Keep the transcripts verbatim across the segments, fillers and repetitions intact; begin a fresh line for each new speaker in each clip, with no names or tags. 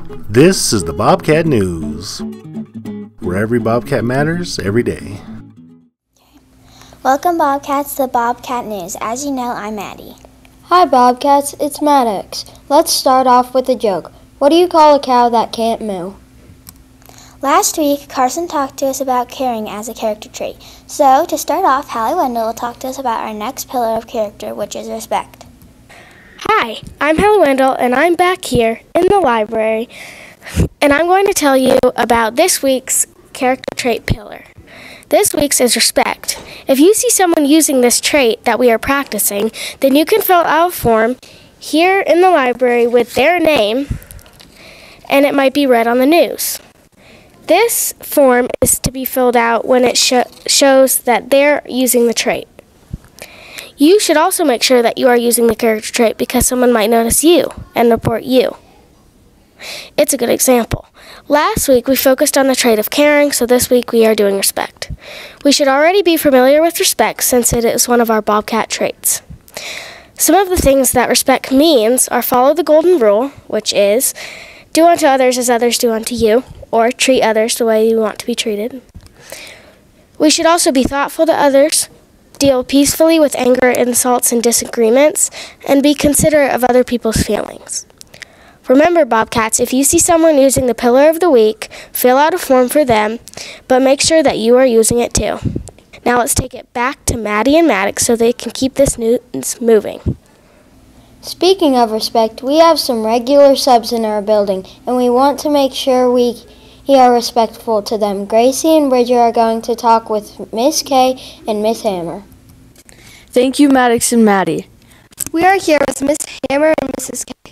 This is the Bobcat News, where every Bobcat matters every day.
Welcome, Bobcats, to the Bobcat News. As you know, I'm Maddie.
Hi, Bobcats. It's Maddox. Let's start off with a joke. What do you call a cow that can't moo?
Last week, Carson talked to us about caring as a character trait. So, to start off, Hallie Wendell will talk to us about our next pillar of character, which is respect.
Hi, I'm Hallie Wendell, and I'm back here in the library, and I'm going to tell you about this week's character trait pillar. This week's is respect. If you see someone using this trait that we are practicing, then you can fill out a form here in the library with their name, and it might be read on the news. This form is to be filled out when it sh- shows that they're using the trait. You should also make sure that you are using the character trait because someone might notice you and report you. It's a good example. Last week we focused on the trait of caring, so this week we are doing respect. We should already be familiar with respect since it is one of our Bobcat traits. Some of the things that respect means are follow the golden rule, which is do unto others as others do unto you, or treat others the way you want to be treated. We should also be thoughtful to others, deal peacefully with anger, insults, and disagreements, and be considerate of other people's feelings. Remember, Bobcats, if you see someone using the pillar of the week, fill out a form for them, but make sure that you are using it too. Now let's take it back to Maddie and Maddox so they can keep this news moving.
Speaking of respect, we have some regular subs in our building, and we want to make sure we are respectful to them. Gracie and Bridger are going to talk with Miss Kay and Miss Hammer.
Thank you, Maddox and Maddie.
We are here with Miss Hammer and Missus Kay.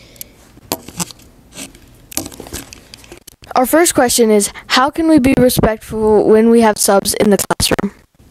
Our first question is, how can we be respectful when we have subs in the classroom?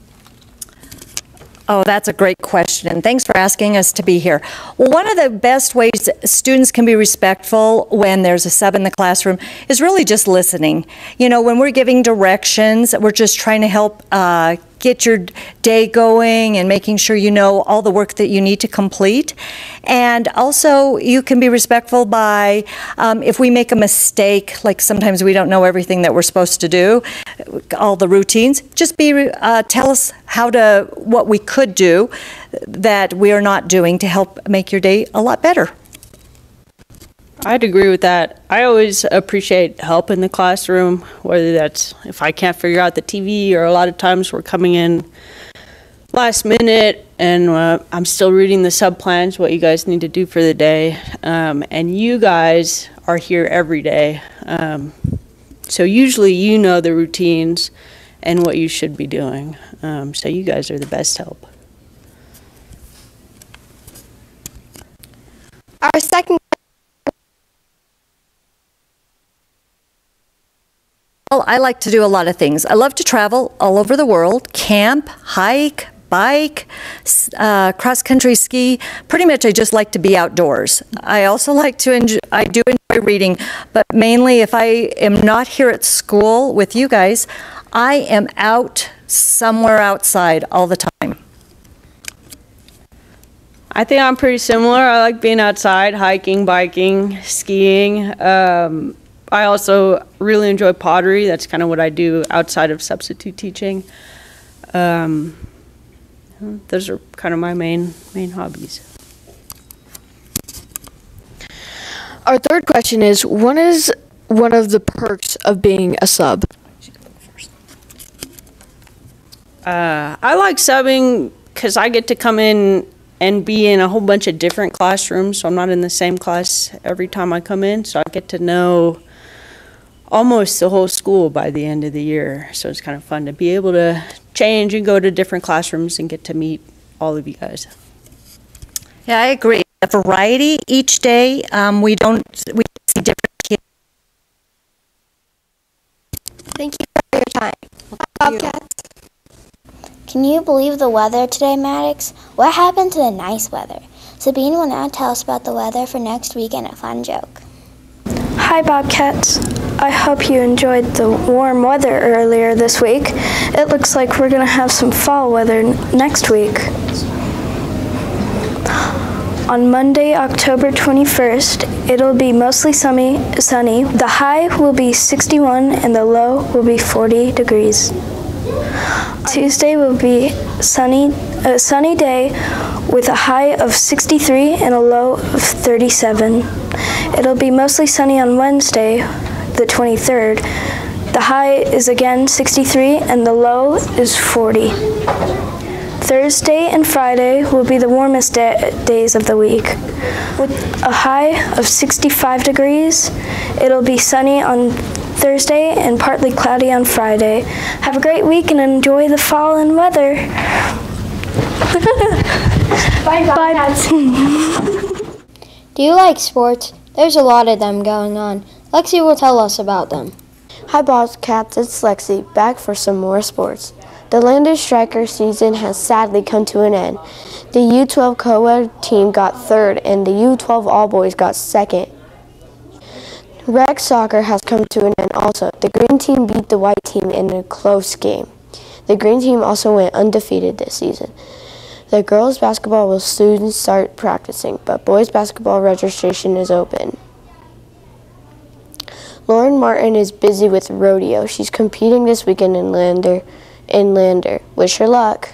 Oh, that's a great question. Thanks for asking us to be here. Well, one of the best ways students can be respectful when there's a sub in the classroom is really just listening. You know, when we're giving directions, we're just trying to help uh, get your day going and making sure you know all the work that you need to complete. And also, you can be respectful by, um, if we make a mistake, like sometimes we don't know everything that we're supposed to do, all the routines, just be uh, tell us how to, what we could do that we are not doing to help make your day a lot better.
I'd agree with that. I always appreciate help in the classroom, whether that's if I can't figure out the T V, or a lot of times we're coming in last minute and uh, I'm still reading the sub plans, what you guys need to do for the day. Um, and you guys are here every day. Um, so usually you know the routines and what you should be doing. Um, so you guys are the best help.
Our second
Well, I like to do a lot of things. I love to travel all over the world, camp, hike, bike, uh, cross-country ski. Pretty much I just like to be outdoors. I also like to enjoy, I do enjoy reading, but mainly if I am not here at school with you guys, I am out somewhere outside all the time.
I think I'm pretty similar. I like being outside, hiking, biking, skiing. Um, I also really enjoy pottery. That's kind of what I do outside of substitute teaching. Um, those are kind of my main main hobbies.
Our third question is, what is one of the perks of being a sub?
Uh, I like subbing because I get to come in and be in a whole bunch of different classrooms, so I'm not in the same class every time I come in, so I get to know almost the whole school by the end of the year. So it's kind of fun to be able to change and go to different classrooms and get to meet all of you guys.
Yeah, I agree. A variety each day. Um, we don't we see different kids.
Thank you for your time. Bobcats.
Can you believe the weather today, Maddox? What happened to the nice weather? Sabine will now tell us about the weather for next week and a fun joke.
Hi, Bobcats. I hope you enjoyed the warm weather earlier this week. It looks like we're going to have some fall weather n- next week.
On Monday, October twenty-first, it'll be mostly sunny. sunny. The high will be sixty-one and the low will be forty degrees. Tuesday will be sunny, a sunny day with a high of sixty-three and a low of thirty-seven. It'll be mostly sunny on Wednesday, the twenty-third. The high is again sixty-three and the low is forty. Thursday and Friday will be the warmest da- days of the week. With a high of sixty-five degrees, it'll be sunny on Thursday and partly cloudy on Friday. Have a great week and enjoy the fall and weather. Bye, Bobcats.
Do you like sports? There's a lot of them going on. Lexi will tell us about them.
Hi Bobcats, it's Lexi, back for some more sports. The Lander Striker season has sadly come to an end. The U twelve co-ed team got third and the U twelve all-boys got second. Rec soccer has come to an end also. The green team beat the white team in a close game. The green team also went undefeated this season. The girls basketball will soon start practicing, but boys basketball registration is open. Lauren Martin is busy with rodeo. She's competing this weekend in Lander. In Lander. Wish her luck.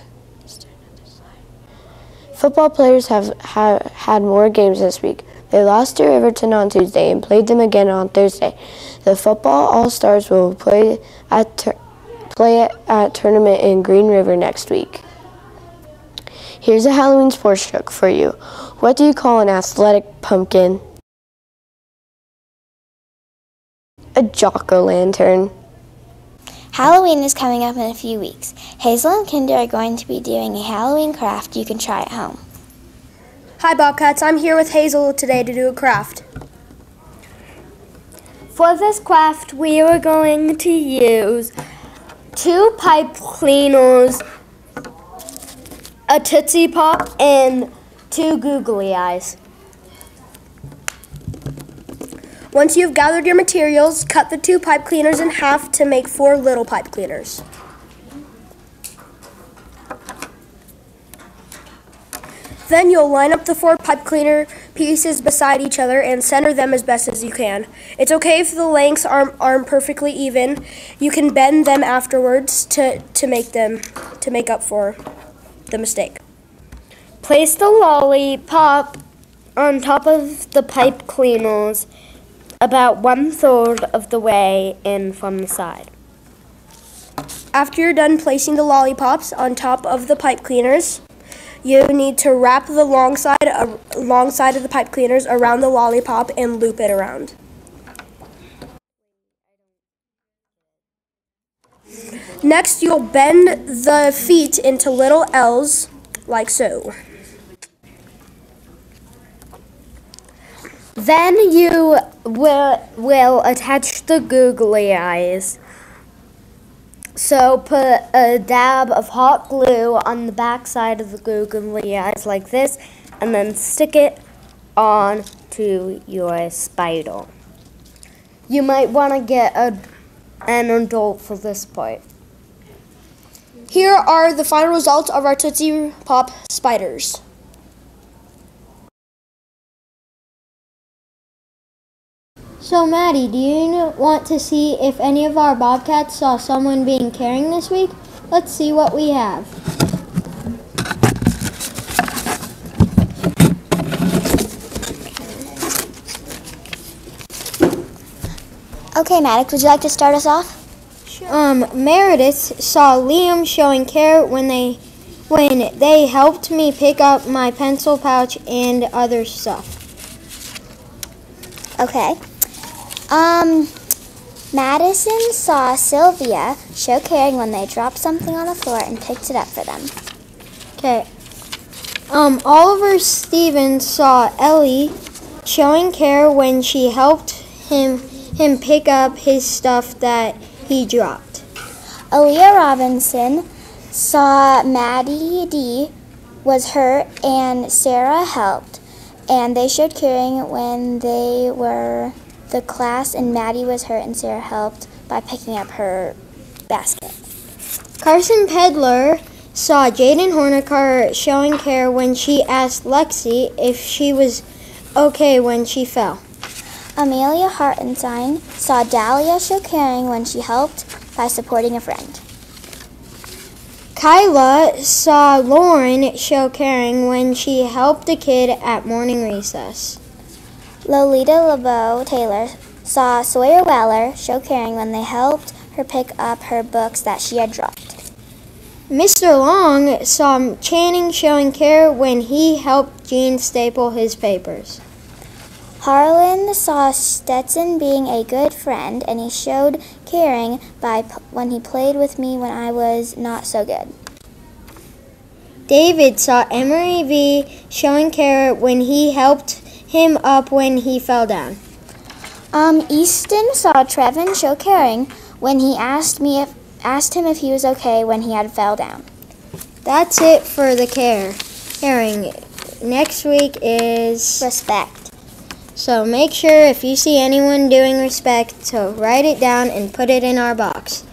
Football players have ha- had more games this week. They lost to Riverton on Tuesday and played them again on Thursday. The football All-Stars will play at tur- play at tournament in Green River next week. Here's a Halloween sports joke for you. What do you call an athletic pumpkin? A jack-o'-lantern.
Halloween is coming up in a few weeks. Hazel and Kinder are going to be doing a Halloween craft you can try at home.
Hi Bobcats, I'm here with Hazel today to do a craft.
For this craft, we are going to use two pipe cleaners, a Tootsie Pop, and two googly eyes.
Once you've gathered your materials, cut the two pipe cleaners in half to make four little pipe cleaners. Then you'll line up the four pipe cleaner pieces beside each other and center them as best as you can. It's okay if the lengths aren't, aren't perfectly even. You can bend them afterwards to, to make them to make up for the mistake.
Place the lollipop on top of the pipe cleaners about one third of the way in from the side.
After you're done placing the lollipops on top of the pipe cleaners, you need to wrap the long side, uh, long side of the pipe cleaners around the lollipop and loop it around. Next, you'll bend the feet into little L's, like so.
Then you will, will attach the googly eyes. So put a dab of hot glue on the back side of the googly eyes like this, and then stick it on to your spider. You might want to get a, an adult for this part.
Here are the final results of our Tootsie Pop spiders.
So, Maddie, do you want to see if any of our Bobcats saw someone being caring this week? Let's see what we have.
Okay, Maddox, would you like to start us off?
Um, Meredith saw Liam showing care when they when they helped me pick up my pencil pouch and other stuff.
Okay. Um, Madison saw Sylvia show caring when they dropped something on the floor and picked it up for them.
Okay. Um, Oliver Stevens saw Ellie showing care when she helped him him pick up his stuff that he dropped.
Aaliyah Robinson saw Maddie D was hurt and Sarah helped, and they showed caring when they were the class and Maddie was hurt and Sarah helped by picking up her basket.
Carson Pedler saw Jaden Hornicar showing care when she asked Lexi if she was okay when she fell.
Amelia Hartenstein saw Dahlia show caring when she helped by supporting a friend.
Kyla saw Lauren show caring when she helped a kid at morning recess.
Lolita LeBeau Taylor saw Sawyer Weller show caring when they helped her pick up her books that she had dropped.
Mister Long saw Channing showing care when he helped Gene staple his papers.
Harlan saw Stetson being a good friend, and he showed caring by p- when he played with me when I was not so good.
David saw Emery V showing care when he helped him up when he fell down.
Um, Easton saw Trevin show caring when he asked me if asked him if he was okay when he had fell down.
That's it for the care. Caring. Next week is
Respect.
So make sure if you see anyone doing respect to write it down and put it in our box.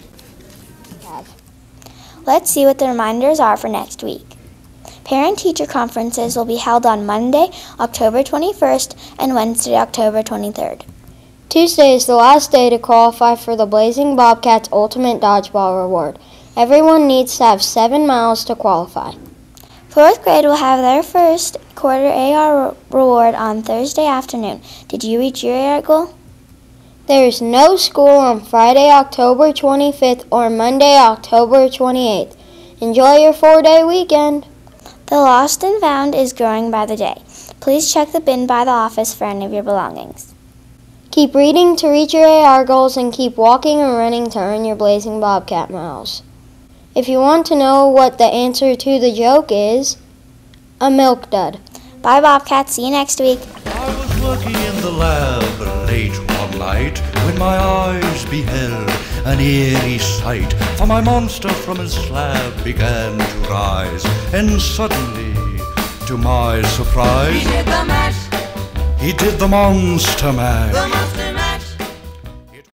Let's see what the reminders are for next week. Parent-teacher conferences will be held on Monday, October twenty-first, and Wednesday, October twenty-third.
Tuesday is the last day to qualify for the Blazing Bobcats Ultimate Dodgeball Reward. Everyone needs to have seven miles to qualify.
Fourth grade will have their first quarter A R reward on Thursday afternoon. Did you reach your A R goal?
There is no school on Friday, October twenty-fifth or Monday, October twenty-eighth. Enjoy your four-day weekend.
The lost and found is growing by the day. Please check the bin by the office for any of your belongings.
Keep reading to reach your A R goals and keep walking and running to earn your Blazing Bobcat miles. If you want to know what the answer to the joke is, a milk dud.
Bye, Bobcats. See you next week.
I was working in the lab late one night when my eyes beheld an eerie sight. For my monster from his slab began to rise, and suddenly, to my surprise,
He did the mash.
he did the monster mash.
The monster